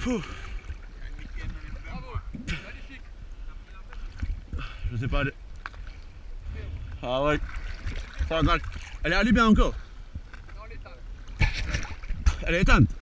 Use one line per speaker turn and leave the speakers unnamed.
Ouh. Je sais pas. Ah ouais. Ça va, elle est allumée encore. Elle est éteinte.